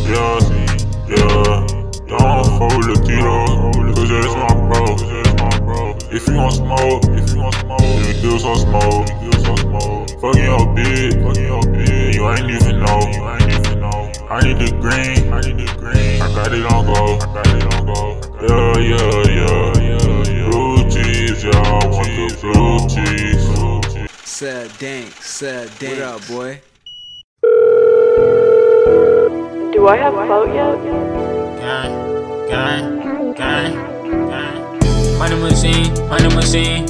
yeah. Don't fold the Tito, cause that's my bro. If you want smoke, let me give some smoke. Fucking your bitch, you ain't even know. I need the green, I got it on go. Yeah. Blue cheese, y'all want the blue cheese. Said Danks, what up, boy? Do I have clout yet? Gang. Money machine. Money machine.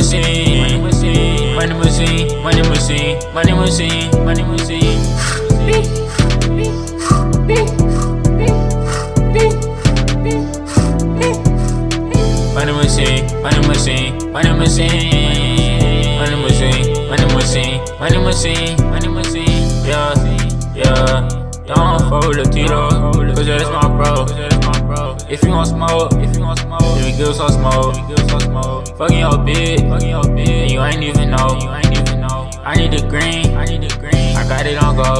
Yeah. Don't fold the Tito, cause that's my bro. If you want smoke, let me give some smoke. Fucking your bitch, and you ain't even know. I need the green, I got it on go.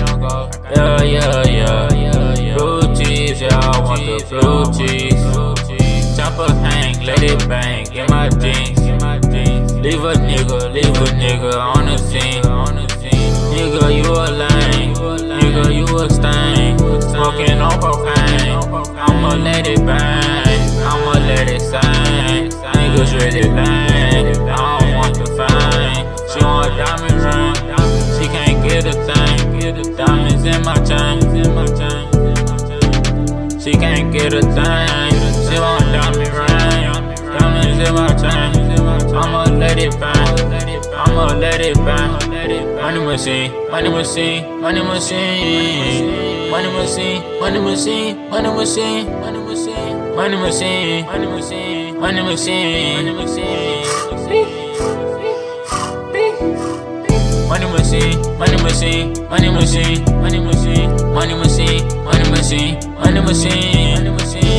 Yeah. Blue cheese, yeah, I want the blue cheese. Chopper hang, let it bang, get my jeans. Leave a nigga on the scene. Nigga, you a lame, nigga, you a stain. Smoking on cocaine, I'ma let it bang, I'ma let it sing. Niggas really lame, I don't want the fame. She want a diamond ring, she can't get a thing. Diamonds in my chain, she can't get a thing. She want a diamond ring, diamonds in my chain. I'ma let it bang, Money machine. Money machine.